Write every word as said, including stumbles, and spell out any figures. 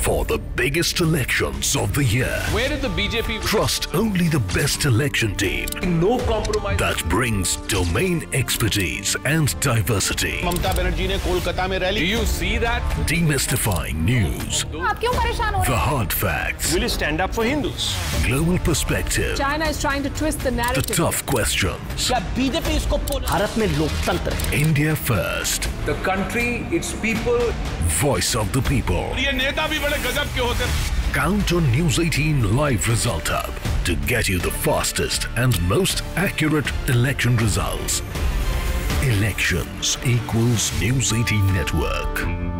for the biggest elections of the year. Where did the B J P Trust only the best election team. No compromise. That brings domain expertise and diversity. Mamata Banerjee ने कोलकाता में rally. Do you see that? Demystifying news. आप क्यों परेशान हो रहे The हैं? hard facts. Will you stand up for Hindus? Global perspective. China is trying to twist the The narrative. tough questions. क्या BJP इसको भारत में लोकतंत्र है? India first. The country, its people. Voice of the people. ये नेता भी बड़े गजब के होते हैं. Count on News eighteen Live Result Hub to get you the fastest and most accurate election results. Elections equals News eighteen Network.